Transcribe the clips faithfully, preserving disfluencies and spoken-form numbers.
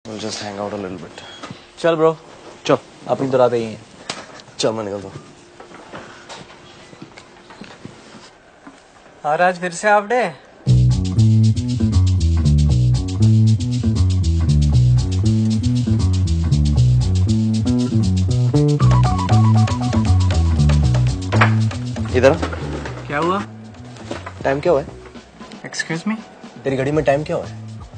We'll just hang out a little bit. चल bro, चल अपनी तो रात ही है। चल मैं निकलता हूँ। और आज फिर से हाफ डे। इधर क्या हुआ? टाइम क्या हुआ है? Excuse me. तेरी घड़ी में टाइम क्या हुआ है?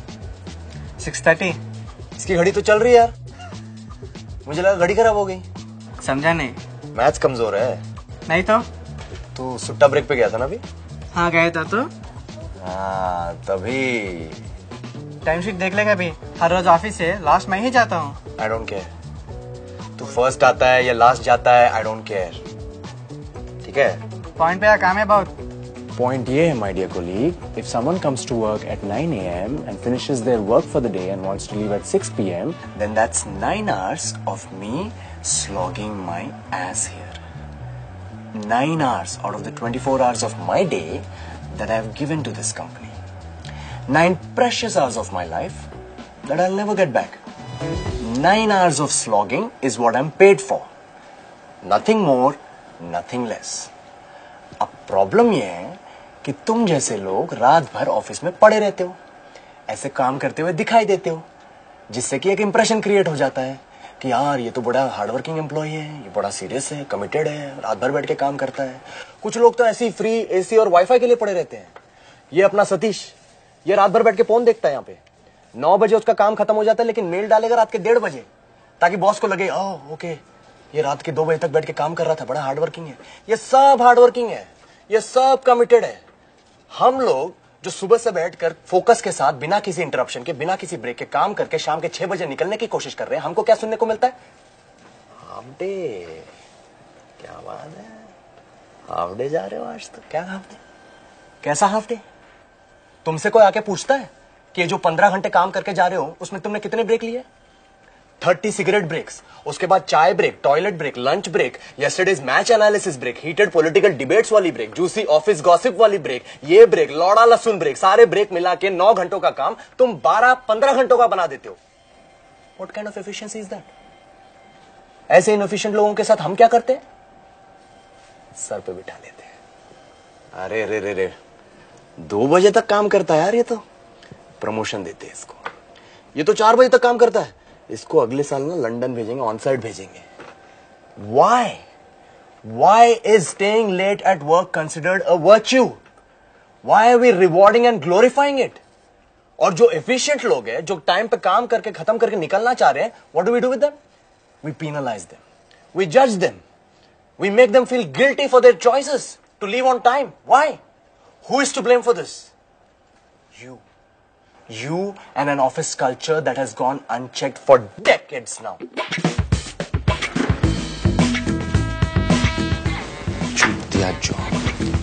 Six thirty. इसकी घड़ी तो चल रही है यार। मुझे लगा घड़ी खराब हो गई। समझा नहीं? मैथ्स कमजोर है। नहीं तो? तू सुट्टा ब्रेक पे गया था ना अभी? हाँ गया था तो। हाँ तभी। टाइम शीट देख लेगा अभी। हर रोज ऑफिस से लास्ट मैं ही जाता हूँ। आई डोंट केयर तू फर्स्ट आता है या लास्ट जाता है, आई डोंट केयर। ठीक है? पॉइंट पे आ, काम है बहुत। Point ये है, my dear colleague, if someone comes to work at nine a m and finishes their work for the day and wants to leave at six p m, then that's nine hours of me slogging my ass here. Nine hours out of the twenty-four hours of my day that I've given to this company. Nine precious hours of my life that I'll never get back. Nine hours of slogging is what I'm paid for. Nothing more, nothing less. अब problem ये है कि तुम जैसे लोग रात भर office में पड़े रहते हो, ऐसे काम करते हुए दिखाई देते हो, जिससे कि एक इंप्रेशन क्रिएट हो जाता है कि यार ये तो बड़ा हार्डवर्किंग एम्प्लॉय है, ये बड़ा सीरियस है, कमिटेड है, रात भर बैठ के काम करता है। कुछ लोग तो ऐसे ही फ्री एसी और वाईफाई के लिए पड़े रहते हैं। ये अपना सतीश, ये रात भर बैठ के फोन देखता है। यहाँ पे नौ बजे उसका काम खत्म हो जाता है, लेकिन मेल डालेगा रात के डेढ़ बजे, ताकि बॉस को लगे ओह ओके ये रात के दो बजे तक बैठ के काम कर रहा था, बड़ा हार्डवर्किंग है। ये सब हार्डवर्किंग है, ये सब कमिटेड है। हम लोग जो सुबह से बैठकर फोकस के साथ बिना किसी इंटरप्शन के, बिना किसी ब्रेक के काम करके शाम के छह बजे निकलने की कोशिश कर रहे हैं, हमको क्या सुनने को मिलता है? Half day. क्या बात है, हाफ डे जा रहे हो आज तो? क्या हाफ डे? कैसा हाफ डे? तुमसे कोई आके पूछता है कि जो पंद्रह घंटे काम करके जा रहे हो उसमें तुमने कितने ब्रेक लिए? थर्टी सिगरेट ब्रेक्स, उसके बाद चाय break, toilet break, lunch break, yesterday's match analysis break, heated political debates वाली ब्रेक, जूसी ऑफिस गॉसिप वाली ब्रेक, ये ब्रेक, लौड़ा लहसुन ब्रेक, सारे ब्रेक मिला के नौ घंटों का काम तुम बारह पंद्रह घंटों का बना देते हो। What kind of efficiency is that? ऐसे इनएफिशिएंट लोगों के साथ हम क्या करते हैं? सर पे बिठा लेते हैं। अरे रे रे रे दो बजे तक काम करता है यार, ये तो प्रमोशन देते हैं इसको। ये तो चार बजे तक काम करता है, इसको अगले साल ना लंदन भेजेंगे, ऑन साइड भेजेंगे। Why? Why is staying late at work considered a virtue? Why are we rewarding and glorifying it? और जो efficient लोग हैं, जो टाइम पे काम करके खत्म करके निकलना चाह रहे हैं, what do we do with them? We penalize them. We judge them. We make them feel guilty for their choices to leave on time. Why? Who is to blame for this? You. You and an office culture that has gone unchecked for decades now. चूतिया job.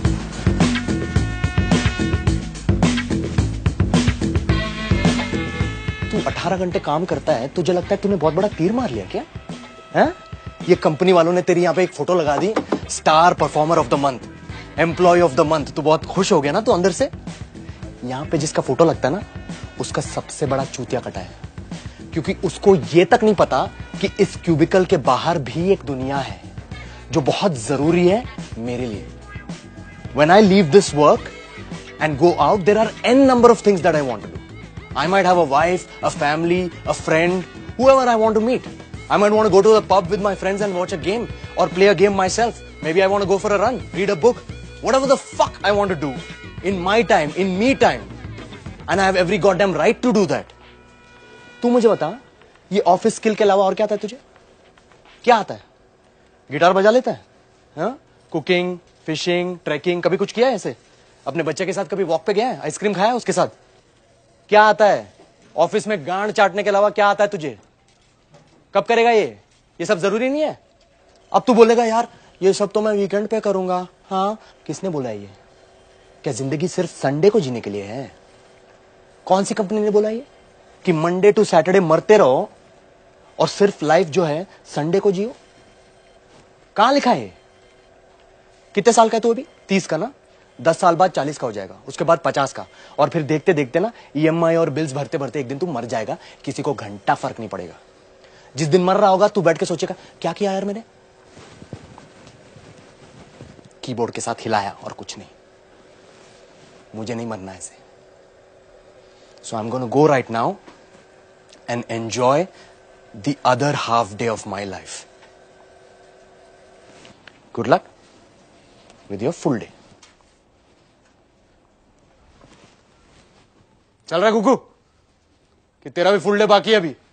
तू अठारह घंटे काम करता है, तुझे लगता है तूने बहुत बड़ा तीर मार लिया क्या? हैं? ये कंपनी वालों ने तेरी यहाँ पे एक फोटो लगा दी, star performer of the month, employee of the month. तू बहुत खुश हो गया ना तू अंदर से? यहाँ पे जिसका फोटो लगता है ना, उसका सबसे बड़ा चूतिया कटा है, क्योंकि उसको ये तक नहीं पता कि इस क्यूबिकल के बाहर भी एक दुनिया है जो बहुत जरूरी है मेरे लिए। When I leave this work and go out, there are n number of things that I want to do. I might have a wife, a family, a friend, whoever I want to meet. I might want to go to the pub with my friends and watch a game or play a game myself. Maybe I want to go for a run, read a book, whatever the fuck I want to do in my time, in me time. And I have every goddamn right to do that. तू मुझे बता, ये office skill के अलावा और क्या आता है तुझे? क्या आता है? गिटार बजा लेता है? हाँ? कुकिंग, फिशिंग, ट्रैकिंग, कभी कुछ किया है ऐसे? अपने बच्चे के साथ कभी वॉक पे गया है? आइसक्रीम खाया है उसके साथ? क्या आता है? ऑफिस में गांड चाटने के अलावा क्या आता है तुझे? कब करेगा ये? ये सब जरूरी नहीं है? अब तू बोलेगा यार ये सब तो मैं वीकेंड पे करूंगा। हाँ, किसने बोला ये? क्या जिंदगी सिर्फ संडे को जीने के लिए है? कौन सी कंपनी ने बोला ये कि मंडे टू सैटरडे मरते रहो और सिर्फ लाइफ जो है संडे को जियो? कहां लिखा है? कितने साल का है तू अभी? तीस का ना? दस साल बाद चालीस का हो जाएगा, उसके बाद पचास का, और फिर देखते देखते ना ईएमआई और बिल्स भरते भरते एक दिन तू मर जाएगा, किसी को घंटा फर्क नहीं पड़ेगा। जिस दिन मर रहा होगा तू बैठ के सोचेगा क्या किया यार मैंने, कीबोर्ड के साथ हिलाया और कुछ नहीं। मुझे नहीं मरना ऐसे। So I am gonna go right now and enjoy the other half day of my life. Good luck with your full day. चल रहा है कुकू कि तेरा भी फुल डे बाकी है अभी?